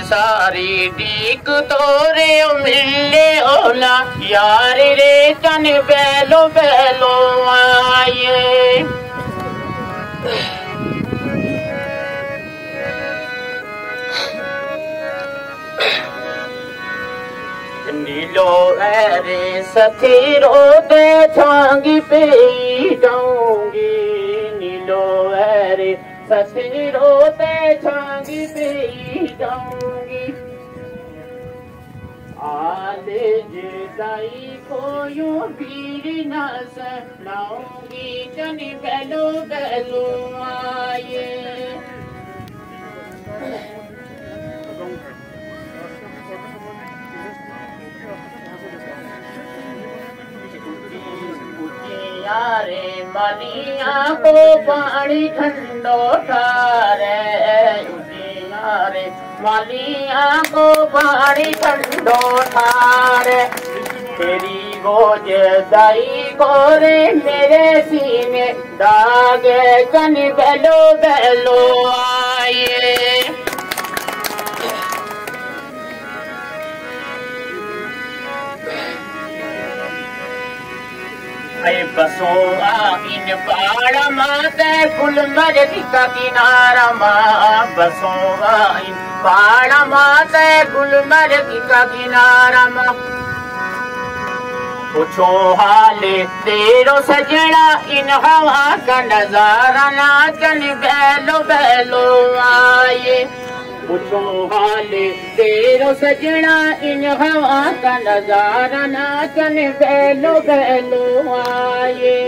सारी दीक तोरे मिले ओला यार रे चन बेलो बेलो आए नीलो रे सथीरो दे छांगी पे जाऊंगी नीलो रे सथीरो दे छांगी पे जाऊंगी आले जिदाई को यूं पीर न सलाऊंगी चन बेलो बेलो आए यारे मनिया को पानी ठंडो ठारे यारे मनिया को पानी ठंडो ठारे तेरी गोज दाई गोरे मेरे सीने दागे कन बेलो बेलो आए बसोगा इन पहाड़ माते गुलमर्ग का किनारा माँ बसोगा इन पहाड़ माते गुलमर्ग का किनारा माँ पूछो हाले तेरो सजना इन हवा का नजारा नाचन बेलो बेलो आए पूछो हाले तेरो सजना इन हवा का नजारा नाचन बेलो बेलो आए